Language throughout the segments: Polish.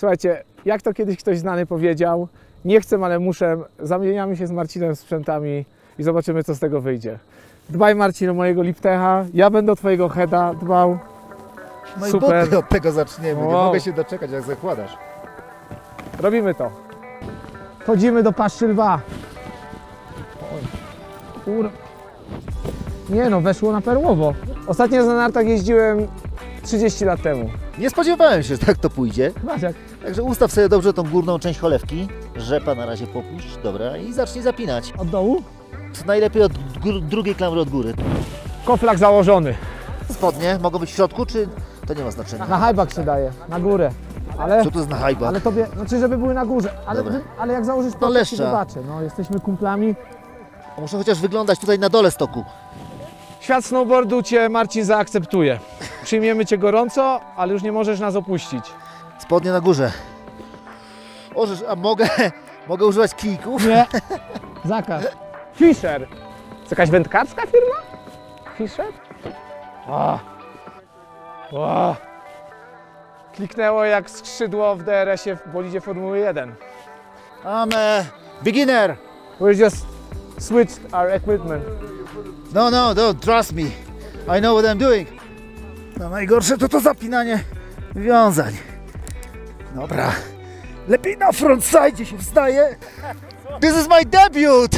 Słuchajcie, jak to kiedyś ktoś znany powiedział, nie chcę, ale muszę, zamieniamy się z Marcinem sprzętami i zobaczymy, co z tego wyjdzie. Dbaj, Marcin, o mojego Liptecha, ja będę o twojego heada dbał. No Super. i buty od tego zaczniemy, nie Wow. mogę się doczekać, jak zakładasz. Robimy to. Wchodzimy do paszczy lwa. Nie no, weszło na perłowo. Ostatnio na nartach jeździłem 30 lat temu. Nie spodziewałem się, że tak to pójdzie. Maciek. Także ustaw sobie dobrze tą górną część cholewki. Rzepa na razie popuść, dobra, i zacznij zapinać. Od dołu? Najlepiej od drugiej klamry od góry. Koflak założony. Spodnie mogą być w środku, czy to nie ma znaczenia? Na hajbak się daje, na górę. Ale, Co to jest na hajbak? ale tobie, znaczy żeby były na górze. Dobra. Ale jak założysz No to ci leszcza. wybaczę. No, jesteśmy kumplami. Muszę chociaż wyglądać tutaj na dole stoku. Świat snowboardu cię, Marcin, zaakceptuje. Przyjmiemy cię gorąco, ale już nie możesz nas opuścić. Spodnie na górze. Orzesz, a mogę używać kijków? Nie. Zakaz. Fisher. To jakaś wędkarska firma? Fisher? O. Kliknęło jak skrzydło w DRS-ie w bolidzie Formuły 1. I'm a beginner. We just switched our equipment. No, don't trust me. I know what I'm doing. No najgorsze to zapinanie wiązań. Dobra. Lepiej na frontside się wstaje. This is my debut.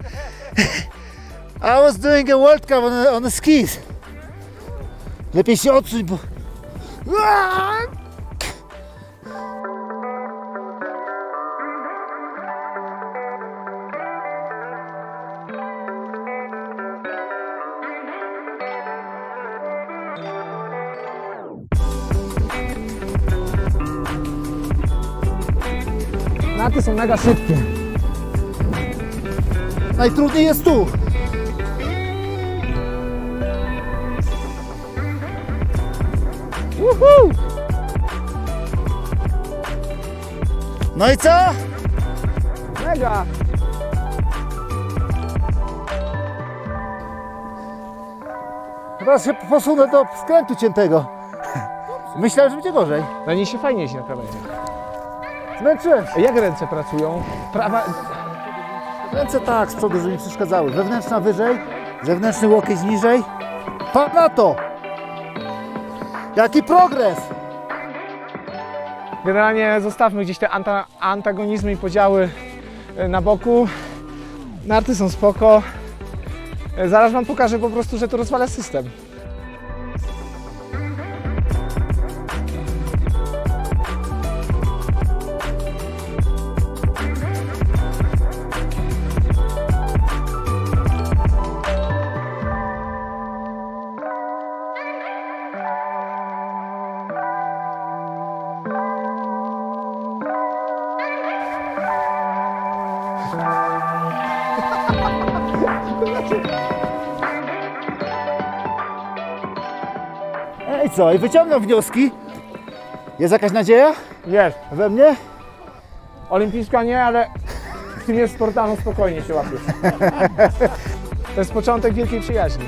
I was doing a World Cup on the skis. Lepiej się odsuń, bo... Narty są mega szybkie. Najtrudniej jest tu. Woohoo! No i co? Mega! Teraz się posunę do skrętu ciętego. Myślałem, że będzie gorzej. Na niej się fajnie jeździ na krawędzi. Zmęczyłem się. Jak ręce pracują? Prawa... Ręce tak, z przodu, że mi przeszkadzały. Wewnętrzna wyżej, zewnętrzny łokieć niżej. Patrz na to! Jaki progres! Generalnie zostawmy gdzieś te antagonizmy i podziały na boku. Narty są spoko. Zaraz wam pokażę po prostu, że to rozwala system. Ej co, i wyciągam wnioski. Jest jakaś nadzieja Jest. we mnie? Olimpijska nie, ale w tym jest sportano, spokojnie się łapiesz. To jest początek wielkiej przyjaźni.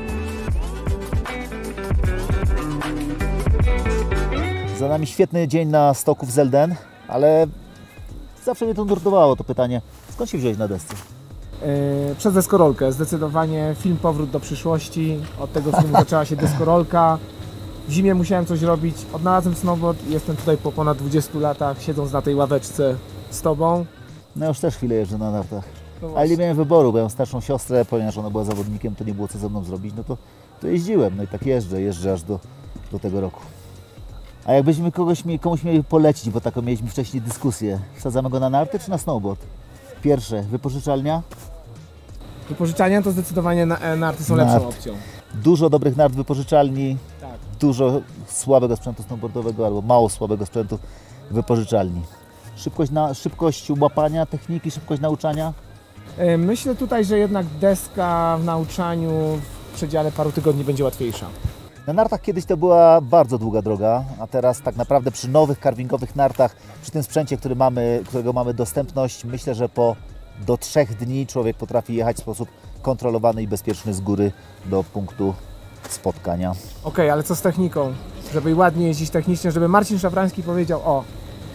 Za nami świetny dzień na stoku w Zelden, ale zawsze mnie to nurtowało to pytanie, skąd się wziąłeś na desce? Przez deskorolkę. Zdecydowanie film Powrót do przyszłości. Od tego filmu zaczęła się deskorolka. W zimie musiałem coś robić. Odnalazłem snowboard i jestem tutaj po ponad 20 latach, siedząc na tej ławeczce z Tobą. No już też chwilę jeżdżę na nartach. No Ale właśnie. nie miałem wyboru, bo ja mam starszą siostrę, ponieważ ona była zawodnikiem, to nie było co ze mną zrobić, no to jeździłem. No i tak jeżdżę aż do tego roku. A jakbyśmy komuś mieli polecić, bo taką mieliśmy wcześniej dyskusję, wsadzamy go na narty czy na snowboard? Pierwsze, wypożyczalnia. Wypożyczania to zdecydowanie narty są lepszą Nart. opcją. Dużo dobrych nart wypożyczalni, Tak. dużo słabego sprzętu snowboardowego albo mało słabego sprzętu wypożyczalni. Szybkość łapania techniki, szybkość nauczania. Myślę tutaj, że jednak deska w nauczaniu w przedziale paru tygodni będzie łatwiejsza. Na nartach kiedyś to była bardzo długa droga, a teraz tak naprawdę przy nowych carvingowych nartach, przy tym sprzęcie, którego mamy dostępność, myślę, że do 3 dni człowiek potrafi jechać w sposób kontrolowany i bezpieczny z góry do punktu spotkania. Okej, ale co z techniką? Żeby ładnie jeździć technicznie, żeby Marcin Szafrański powiedział: o,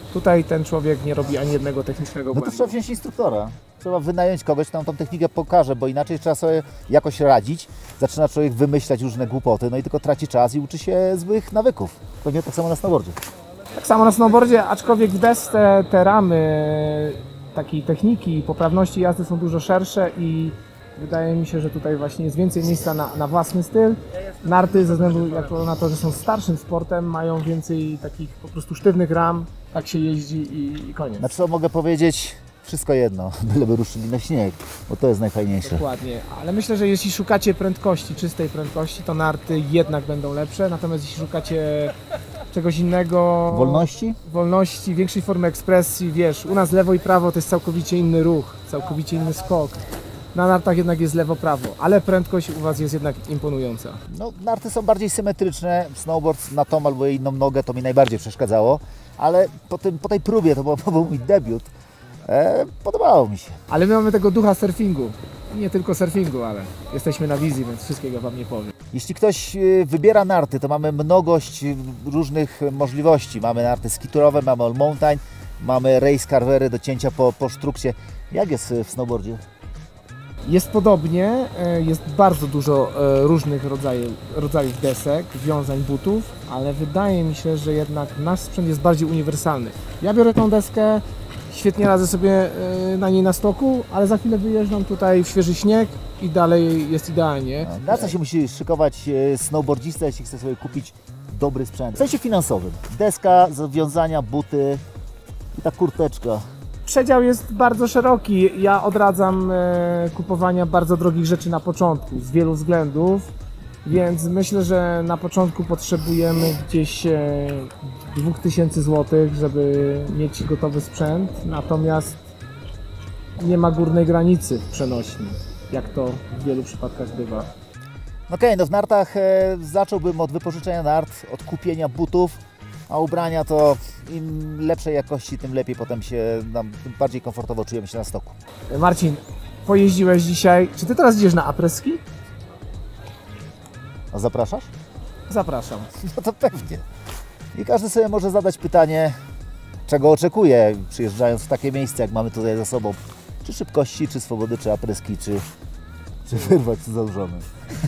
Tutaj ten człowiek nie robi ani jednego technicznego No to błędu. trzeba wziąć instruktora. Trzeba wynająć kogoś, kto nam tą technikę pokaże, bo inaczej trzeba sobie jakoś radzić. Zaczyna człowiek wymyślać różne głupoty, no i tylko traci czas i uczy się złych nawyków. Pewnie tak samo na snowboardzie. Tak samo na snowboardzie, aczkolwiek w desce te ramy takiej techniki i poprawności jazdy są dużo szersze i wydaje mi się, że tutaj właśnie jest więcej miejsca na własny styl. Narty ze względu na to, że są starszym sportem, mają więcej takich po prostu sztywnych ram, tak się jeździ i koniec. Znaczy co mogę powiedzieć? Wszystko jedno, byleby ruszyli na śnieg, bo to jest najfajniejsze. Dokładnie, ale myślę, że jeśli szukacie prędkości, czystej prędkości, to narty jednak będą lepsze, natomiast jeśli szukacie czegoś innego... Wolności, większej formy ekspresji, wiesz, u nas lewo i prawo to jest całkowicie inny ruch, całkowicie inny skok. Na nartach jednak jest lewo-prawo, ale prędkość u Was jest jednak imponująca. No, narty są bardziej symetryczne, snowboard na tą albo inną nogę to mi najbardziej przeszkadzało, ale po tej próbie, to był mój debiut, podobało mi się. Ale my mamy tego ducha surfingu. Nie tylko surfingu, ale jesteśmy na wizji, więc wszystkiego Wam nie powiem. Jeśli ktoś wybiera narty, to mamy mnogość różnych możliwości. Mamy narty skiturowe, mamy all mountain, mamy race carvery do cięcia po sztrukcie. Jak jest w snowboardzie? Jest podobnie, jest bardzo dużo różnych rodzajów desek, wiązań, butów, ale wydaje mi się, że jednak nasz sprzęt jest bardziej uniwersalny. Ja biorę tą deskę, świetnie radzę sobie na niej na stoku, ale za chwilę wyjeżdżam tutaj w świeży śnieg i dalej jest idealnie. Na co się musi szykować snowboardzista, jeśli chce sobie kupić dobry sprzęt? W sensie finansowym. Deska, zawiązania, buty i ta kurteczka. Przedział jest bardzo szeroki. Ja odradzam kupowania bardzo drogich rzeczy na początku z wielu względów, więc myślę, że na początku potrzebujemy gdzieś 2000 zł, żeby mieć gotowy sprzęt, natomiast nie ma górnej granicy w przenośni, jak to w wielu przypadkach bywa. Okej, no w nartach zacząłbym od wypożyczenia nart, od kupienia butów, a ubrania to im lepszej jakości, tym lepiej potem tym bardziej komfortowo czujemy się na stoku. Marcin, pojeździłeś dzisiaj. Czy Ty teraz idziesz na apreski? A zapraszasz? Zapraszam. No to pewnie. I każdy sobie może zadać pytanie, czego oczekuje, przyjeżdżając w takie miejsce, jak mamy tutaj za sobą. Czy szybkości, czy swobody, czy apryski, czy wyrwać co założony.